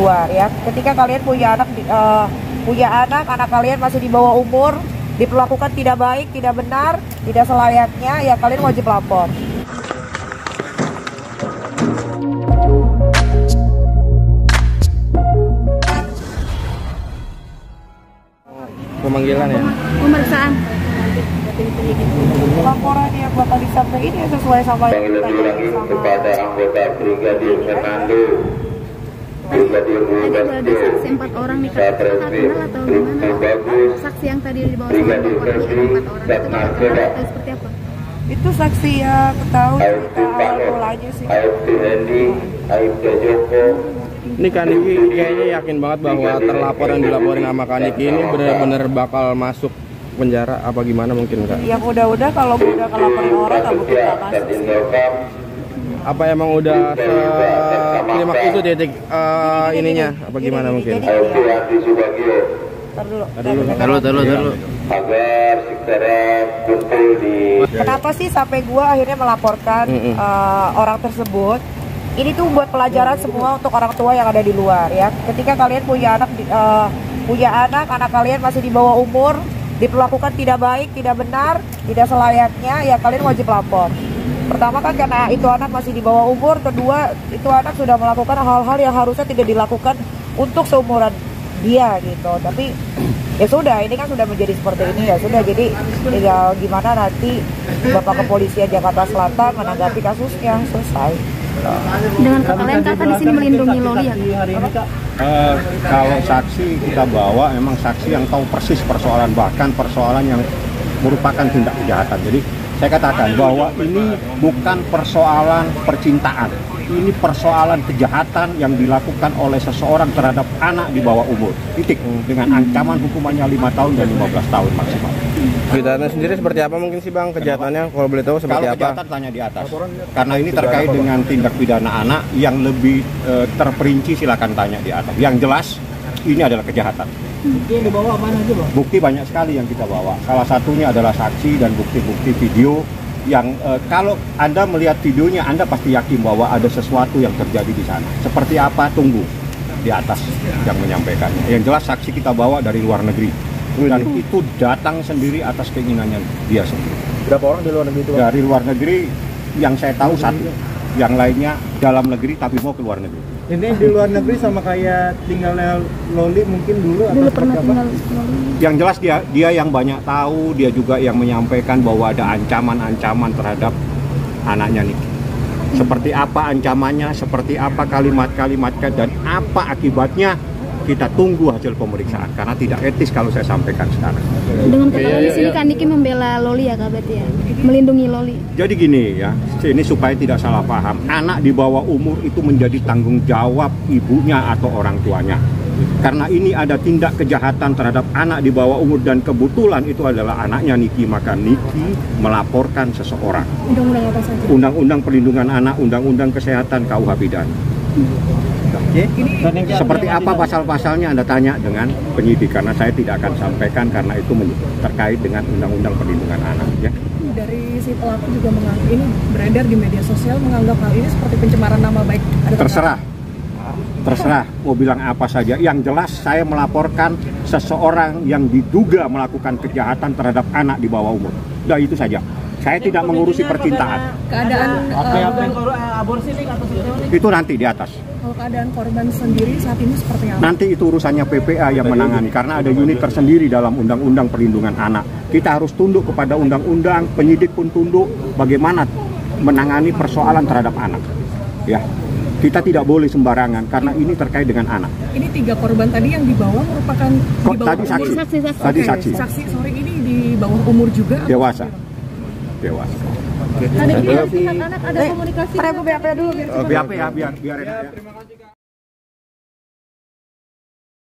luar ya. Ketika kalian punya anak kalian masih di bawah umur, diperlakukan tidak baik, tidak benar, tidak selayaknya, ya kalian wajib lapor. Pemanggilan ya? Pemeriksaan. Laporan yang bakal disampaikan ya sesuai sama yang diulangi kepada anggota Brigadir Fernando, Brigadir Tadi ada saksi 4 orang nih, Kak. Kenal atau gimana? Saksi yang tadi di bawah Brigadir orang Febri, itu kenal atau seperti apa? itu saksi yang tahu cerita mulanya sih. AFT Hendy, AFT Joko. Ini Kaniki kayaknya yakin banget bahwa terlapor yang dilaporin sama Kaniki ini benar-benar bakal masuk penjara apa gimana mungkin Kak? Yang udah kalau udah ngelaporin orang nggak mungkin nggak masuk sih. Apa emang udah klimaks itu titik ininya apa gimana mungkin? AFT Andi Subagio. Taruh. Agar segera kumpul di. Kenapa sih sampai gua akhirnya melaporkan orang tersebut? Ini tuh buat pelajaran semua untuk orang tua yang ada di luar ya. Ketika kalian punya anak kalian masih di bawah umur, diperlakukan tidak baik, tidak benar, tidak selayaknya, ya kalian wajib lapor. Pertama kan karena itu anak masih di bawah umur, kedua itu anak sudah melakukan hal-hal yang harusnya tidak dilakukan untuk seumuran dia gitu. Tapi ya sudah, ini kan sudah menjadi seperti ini ya sudah, jadi tinggal gimana nanti Bapak Kepolisian Jakarta Selatan menanggapi kasusnya, selesai. Dengan kalian Kakak di sini melindungi Loli ya? Kalau saksi kita bawa memang saksi yang tahu persis persoalan, bahkan persoalan yang merupakan tindak kejahatan. Jadi saya katakan bahwa ini bukan persoalan percintaan, ini persoalan kejahatan yang dilakukan oleh seseorang terhadap anak di bawah umur. Titik. Dengan ancaman hukumannya 5 tahun dan 15 tahun maksimal. Kejahatannya sendiri seperti apa mungkin sih Bang? Kejahatannya kalau boleh tahu seperti kalau apa? Kejahatan tanya di atas. Karena ini terkait dengan tindak pidana anak yang lebih terperinci, silakan tanya di atas. Yang jelas ini adalah kejahatan. Bukti yang dibawa apa aja Bang? Bukti banyak sekali yang kita bawa. Salah satunya adalah saksi dan bukti-bukti video yang kalau Anda melihat videonya Anda pasti yakin bahwa ada sesuatu yang terjadi di sana. Seperti apa? Tunggu di atas yang menyampaikannya. Yang jelas saksi kita bawa dari luar negeri. Dan itu datang sendiri atas keinginannya dia sendiri. Berapa orang di luar negeri itu Bang? Dari luar negeri yang saya tahu satu, yang lainnya dalam negeri tapi mau ke luar negeri. Ini di luar negeri sama kayak tinggalnya Loli mungkin dulu atau pernah apa? tinggal Loli. Yang jelas dia yang banyak tahu, dia juga yang menyampaikan bahwa ada ancaman-ancaman terhadap anaknya Niki. Seperti apa ancamannya, seperti apa kalimat-kalimatnya, dan apa akibatnya, kita tunggu hasil pemeriksaan karena tidak etis kalau saya sampaikan sekarang. Dengan kata di sini kan Niki membela Loli ya Kak berarti ya, melindungi Loli. Jadi gini ya, ini supaya tidak salah paham, anak di bawah umur itu menjadi tanggung jawab ibunya atau orang tuanya. Karena ini ada tindak kejahatan terhadap anak di bawah umur dan kebetulan itu adalah anaknya Niki, maka Niki melaporkan seseorang. Undang-undang apa saja? Undang-undang Perlindungan Anak, Undang-undang Kesehatan, KUH Pidana. Seperti apa pasal-pasalnya Anda tanya dengan penyidik, karena saya tidak akan sampaikan karena itu terkait dengan Undang-Undang Perlindungan Anak ya. Dari si pelaku juga menganggap ini beredar di media sosial, menganggap hal ini seperti pencemaran nama baik. Terserah mau bilang apa saja, yang jelas saya melaporkan seseorang yang diduga melakukan kejahatan terhadap anak di bawah umur. Nah itu saja. Saya tidak mengurusi percintaan. Keadaan aborsi nih atau seperti itu nanti di atas. Kalau keadaan korban sendiri saat ini seperti apa? Nanti itu urusannya PPA yang menangani karena ada unit tersendiri dalam Undang-Undang Perlindungan Anak. Kita harus tunduk kepada undang-undang, penyidik pun tunduk bagaimana menangani persoalan terhadap anak. Ya. Kita tidak boleh sembarangan karena ini terkait dengan anak. Ini 3 korban tadi yang dibawa merupakan tadi saksi. Tadi saksi. Saksi sore ini di bawah umur juga? Dewasa. Ada pihak anak ada komunikasi. BAP dulu. BAP ya biar enak ya.